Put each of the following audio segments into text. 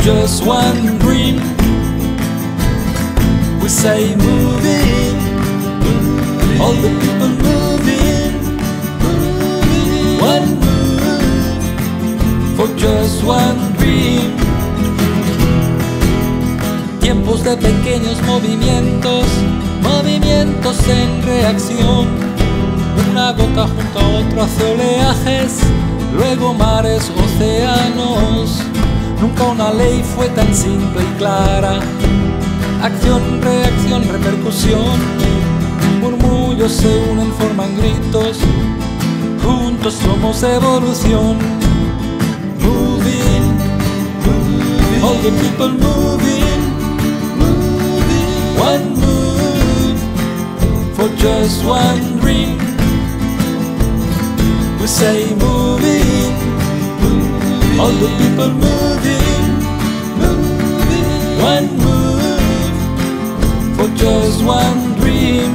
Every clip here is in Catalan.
just one dream. We say moving, all the people moving, one move for just one dream. Tiempos de pequeños movimientos, movimientos en reacción. Una gota junto a otra hace oleajes, luego mares, océanos. Nunca una ley fue tan simple y clara. Acción, reacción, repercusión. Murmullos se unen, forman gritos. Juntos somos evolución. Moving, all the people moving, one move for just one dream. We say moving, all the people moving, one move for just one dream.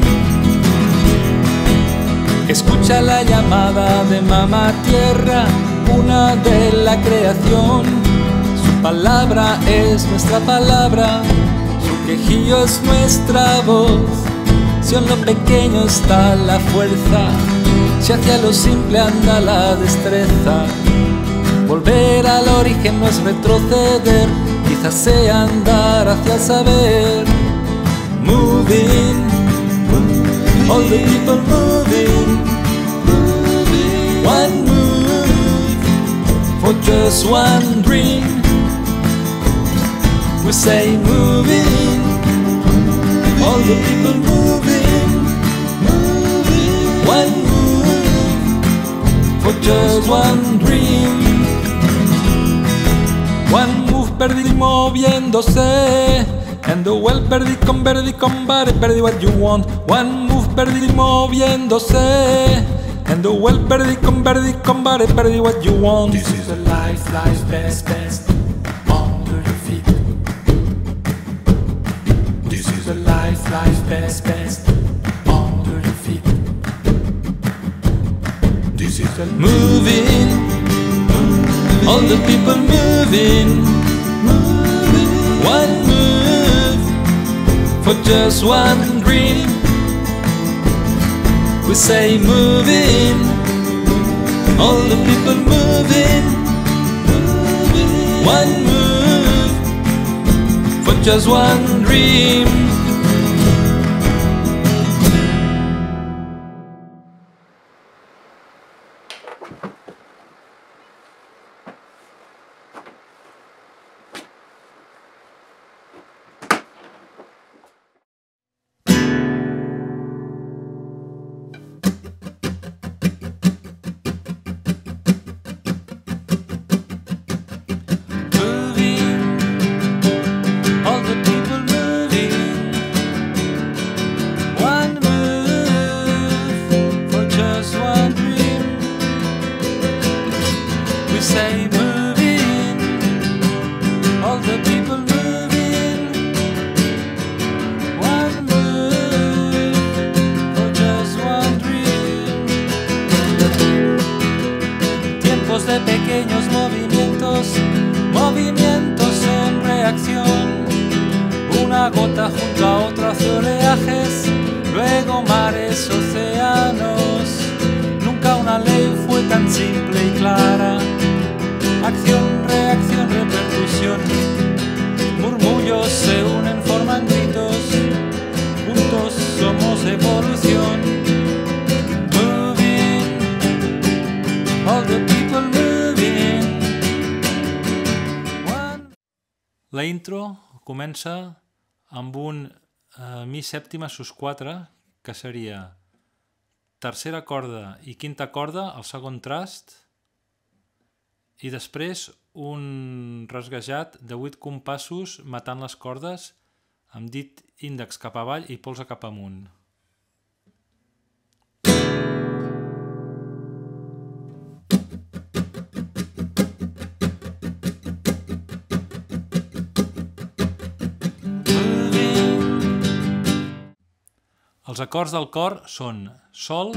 Escucha la llamada de Mamá Tierra, una de la creación. Su palabra es nuestra palabra, su quejío es nuestra voz. Si en lo pequeño está la fuerza, si hacia lo simple anda la destreza. Volver al origen no es retroceder, quizás sea andar hacia el saber. Moving, all the people moving, one move for just one dream. We say moving, all the people moving, one move for just one dream. One move, perdí moviéndose, and the well perdí con body, perdí what you want. One move, perdí moviéndose, and the well perdí con body, perdí what you want. This is the life best under your feet. This is the life best under your feet. This is the moving, all the people moving, one move for just one dream. We say moving, all the people moving, one move for just one dream. De pequeños movimientos, movimientos en reacción. Una gota junto a otra hace oleajes, luego mares, océanos. Nunca una ley fue tan simple y clara. Acción, reacción, repercusión. Murmullos se unen, forman gritos. Juntos somos evolución. Moving, all the people moving. La intro comença amb un mi sèptima sus 4, que seria tercera corda i quinta corda, el segon trast, i després un rasguejat de 8 compassos matant les cordes amb dit índex cap avall i polze cap amunt. Els acords del cor són sol,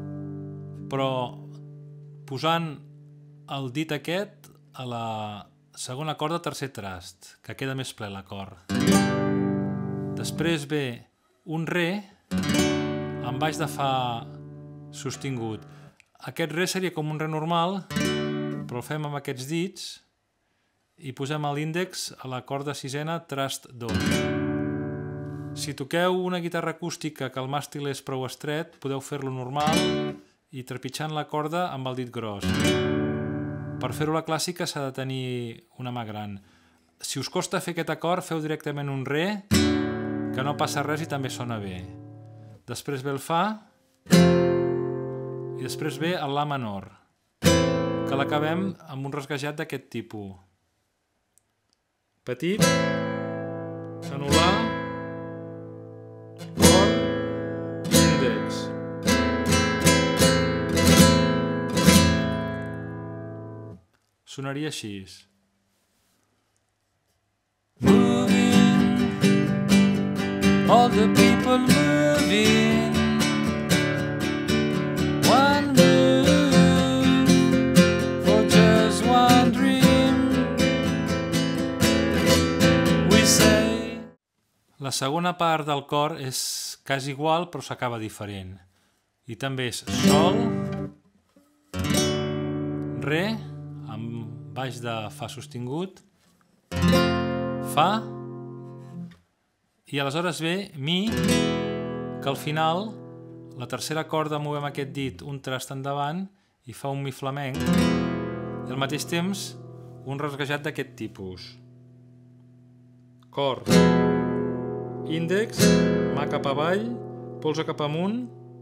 però posant el dit aquest a la segona corda, tercer trast, que queda més ple l'acord. Després ve un re amb baix de fa sostingut. Aquest re seria com un re normal, però el fem amb aquests dits i posem l'índex a la corda sisena, trast 2. Si toqueu una guitarra acústica que el màstil és prou estret, podeu fer-lo normal i trepitjant la corda amb el dit gros. Per fer-ho la clàssica s'ha de tenir una mà gran. Si us costa fer aquest acord, feu directament un re, que no passa res i també sona bé. Després ve el fa i després ve el la menor, que l'acabem amb un rasguejat d'aquest tipus. Petit, anular, cor, índex. Sonaria així. Moving, all the people moving. One move for just one dream. We say. La segona part del cor és quasi igual, però s'acaba diferent. I també és sol, re, amb baix de fa sostingut, fa, i aleshores ve mi, que al final, la tercera corda movem aquest dit un trast endavant i fa un mi flamenc, i al mateix temps un rasguejat d'aquest tipus. Cor, índex, mà cap avall, polze cap amunt,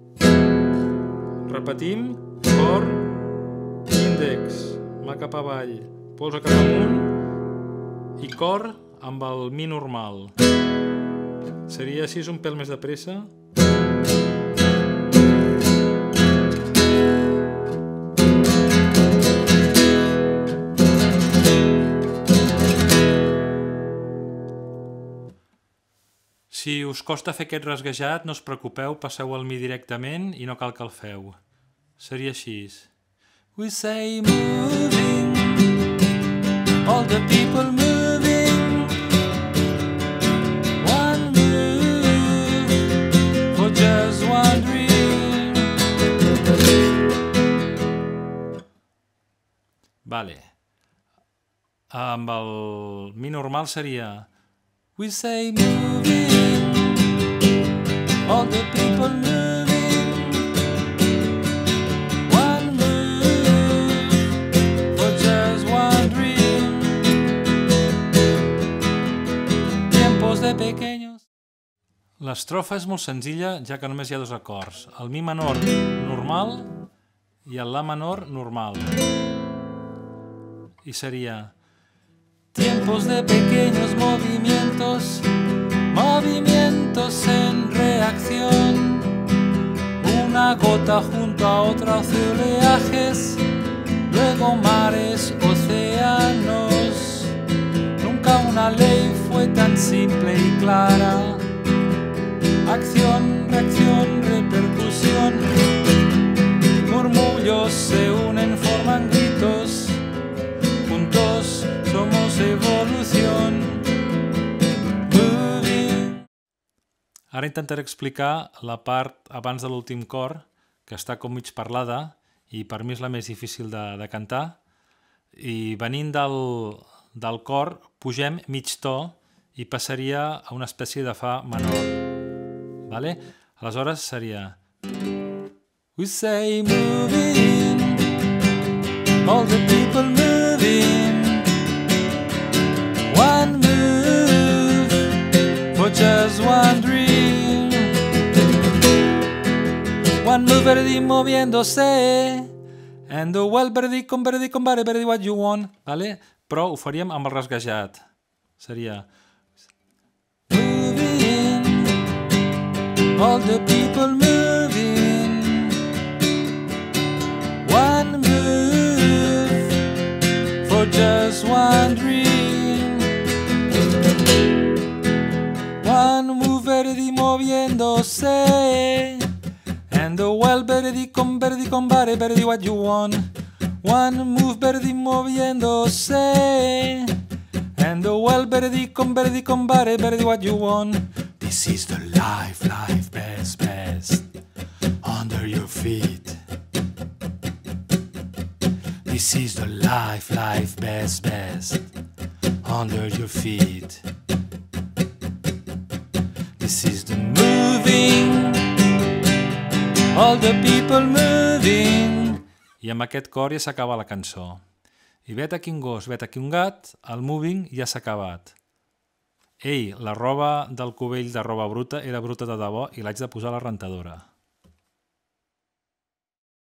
repetim, cor, índex, mà cap avall, polze cap amunt i cor amb el mi normal. Seria així un pèl més de pressa. Si us costa fer aquest rasguejat, no us preocupeu, passeu el mi directament i no cal que el feu. Seria així. We say moving, all the people moving. One move for just one dream. Vale. Amb el mi normal seria we say moving, all the people moving. L'estrofa és molt senzilla, ja que només hi ha dos acords. El mi menor normal i el la menor normal. I seria tiempos de pequeños movimientos, movimientos en reacción. Una gota junto a otra hace oleajes, luego mares, océanos. Nunca una ley fue tan simple y clara. Acción, reacción, repercusión. Murmullos se unen, forman gritos. Juntos somos evolución. Moving. Ara intentaré explicar la part abans de l'últim cor, que està com mig parlada i per mi és la més difícil de cantar. I venint del cor, pugem mig to i passaria a una espècie de fa menor. Vale? Aleshores seria we say moving, all the people moving. One move for just one dream. One move, verdi moviéndose. And the well, verdi con bare, verdi what you want. Vale? Però ho faríem amb el rasguejat. Seria all the people moving. One move for just one dream. One move, verdi moviéndose. And the well, verdi con bare, verdi what you want. One move verdi moviéndose. And the well verdi con bare, verdi what you want. This is the life, best, under your feet. This is the life, best, under your feet. This is the moving, all the people moving. I amb aquest cor ja s'acaba la cançó. I vet aquí un gos, vet aquí un gat, el moving ja s'ha acabat. Ei, la roba del cubell de roba bruta era bruta de debò i l'haig de posar a la rentadora.